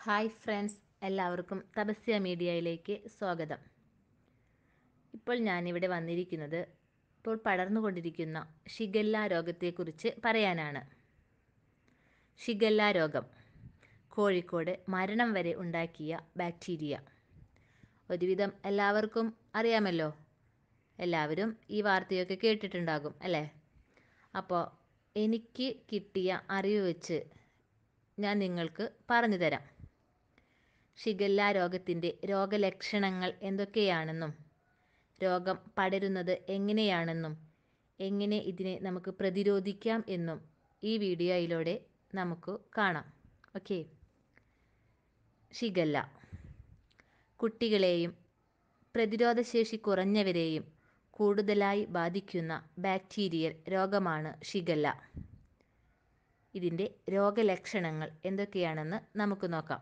Hi friends, എല്ലാവർക്കും തപസ്യ മീഡിയയിലേക്ക് സ്വാഗതം. ഇപ്പോൾ ഞാനിവിടെ വന്നിരിക്കുന്നത് ഇപ്പോൾ പടർന്നുകൊണ്ടിരിക്കുന്ന ഷിഗല്ല രോഗത്തെക്കുറിച്ച് പറയാനാണ്. ഷിഗല്ല രോഗം കോഴിക്കോട് മരണം വരെ ഉണ്ടാക്കിയ ബാക്ടീരിയ. ഒരുവിധം എല്ലാവർക്കും അറിയാമല്ലോ, എല്ലാവരും ഈ വാർത്തയൊക്കെ കേട്ടിട്ടുണ്ടാകും അല്ലേ? അപ്പോൾ എനിക്ക് കിട്ടിയ അറിവ് വെച്ച് ഞാൻ നിങ്ങൾക്ക് പറഞ്ഞു തരാം. ഷിഗല്ല രോഗത്തിൻ്റെ രോഗലക്ഷണങ്ങൾ എന്തൊക്കെയാണെന്നും രോഗം പടരുന്നത് എങ്ങനെയാണെന്നും എങ്ങനെ ഇതിനെ നമുക്ക് പ്രതിരോധിക്കാം എന്നും ഈ വീഡിയോയിലൂടെ നമുക്ക് കാണാം. ഓക്കെ. ഷിഗല്ല കുട്ടികളെയും പ്രതിരോധശേഷി കുറഞ്ഞവരെയും കൂടുതലായി ബാധിക്കുന്ന ബാക്ടീരിയൽ രോഗമാണ് ഷിഗല്ല. ഇതിൻ്റെ രോഗലക്ഷണങ്ങൾ എന്തൊക്കെയാണെന്ന് നമുക്ക് നോക്കാം.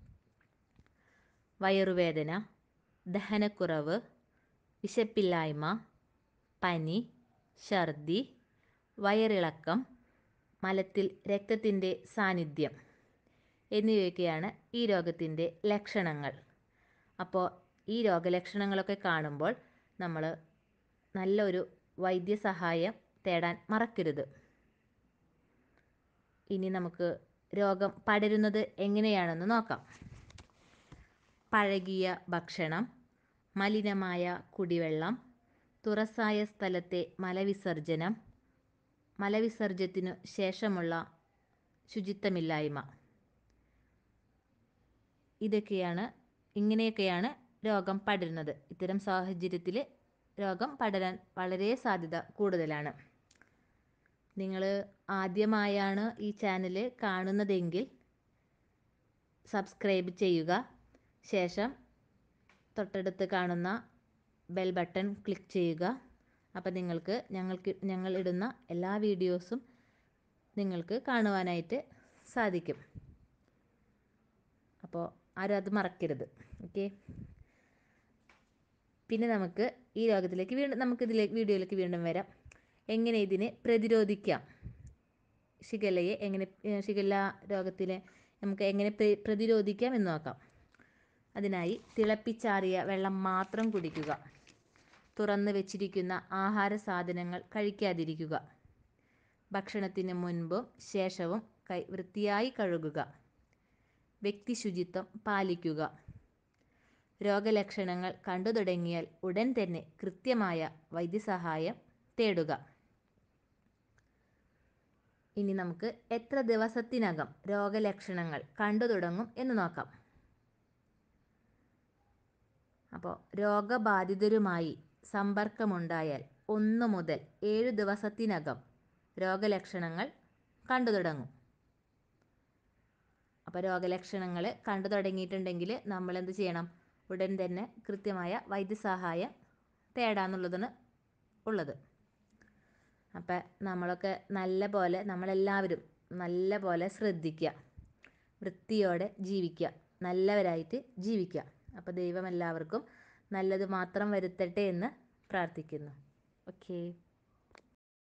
വയറുവേദന, ദഹനക്കുറവ്, വിശപ്പില്ലായ്മ, പനി, ഛർദി, വയറിളക്കം, മലത്തിൽ രക്തത്തിൻ്റെ സാന്നിധ്യം എന്നിവയൊക്കെയാണ് ഈ രോഗത്തിൻ്റെ ലക്ഷണങ്ങൾ. അപ്പോൾ ഈ രോഗലക്ഷണങ്ങളൊക്കെ കാണുമ്പോൾ നമ്മൾ നല്ലൊരു വൈദ്യസഹായം തേടാൻ മറക്കരുത്. ഇനി നമുക്ക് രോഗം പടരുന്നത് എങ്ങനെയാണെന്ന് നോക്കാം. പഴകിയ ഭക്ഷണം, മലിനമായ കുടിവെള്ളം, തുറസായ സ്ഥലത്തെ മലവിസർജനം, മലവിസർജ്യത്തിനു ശേഷമുള്ള ശുചിത്വമില്ലായ്മ, ഇങ്ങനെയൊക്കെയാണ് രോഗം പടരുന്നത്. ഇത്തരം സാഹചര്യത്തിൽ രോഗം പടരാൻ വളരെ സാധ്യത കൂടുതലാണ്. നിങ്ങൾ ആദ്യമായാണ് ഈ ചാനൽ കാണുന്നതെങ്കിൽ സബ്സ്ക്രൈബ് ചെയ്യുക. ശേഷം തൊട്ടടുത്ത് കാണുന്ന ബെൽ ബട്ടൺ ക്ലിക്ക് ചെയ്യുക. അപ്പോൾ ഞങ്ങൾ ഇടുന്ന എല്ലാ വീഡിയോസും നിങ്ങൾക്ക് കാണുവാനായിട്ട് സാധിക്കും. അപ്പോൾ ആരും അത് മറക്കരുത്. ഓക്കെ. പിന്നെ നമുക്ക് ഈ രോഗത്തിലേക്ക് വീഡിയോയിലേക്ക് വീണ്ടും വരാം. എങ്ങനെ ഇതിനെ പ്രതിരോധിക്കാം, ഷിഗല്ല രോഗത്തിനെ നമുക്ക് എങ്ങനെ പ്രതിരോധിക്കാം എന്ന് നോക്കാം. അതിനായി തിളപ്പിച്ചാറിയ വെള്ളം മാത്രം കുടിക്കുക. തുറന്ന് വെച്ചിരിക്കുന്ന ആഹാര സാധനങ്ങൾ കഴിക്കാതിരിക്കുക. ഭക്ഷണത്തിന് മുൻപും ശേഷവും കൈ വൃത്തിയായി കഴുകുക. വ്യക്തിശുചിത്വം പാലിക്കുക. രോഗലക്ഷണങ്ങൾ കണ്ടു തുടങ്ങിയാൽ ഉടൻ തന്നെ കൃത്യമായ വൈദ്യസഹായം തേടുക. ഇനി നമുക്ക് എത്ര ദിവസത്തിനകം രോഗലക്ഷണങ്ങൾ കണ്ടു തുടങ്ങും എന്ന് നോക്കാം. അപ്പോൾ രോഗബാധിതരുമായി സമ്പർക്കമുണ്ടായാൽ 1 മുതൽ 7 ദിവസത്തിനകം രോഗലക്ഷണങ്ങൾ കണ്ടു തുടങ്ങും. അപ്പോൾ രോഗലക്ഷണങ്ങൾ കണ്ടു തുടങ്ങിയിട്ടുണ്ടെങ്കിൽ നമ്മൾ എന്ത് ചെയ്യണം? ഉടൻ തന്നെ കൃത്യമായ വൈദ്യസഹായം തേടാന്നുള്ളതാണ് ഉള്ളത്. അപ്പം നമ്മളെല്ലാവരും നല്ല പോലെ ശ്രദ്ധിക്കുക, വൃത്തിയോടെ ജീവിക്കുക, നല്ലവരായിട്ട് ജീവിക്കുക. അപ്പോൾ ദൈവം എല്ലാവർക്കും നല്ലത് മാത്രം വരുത്തട്ടെ എന്ന് പ്രാർത്ഥിക്കുന്നു. ഓക്കേ.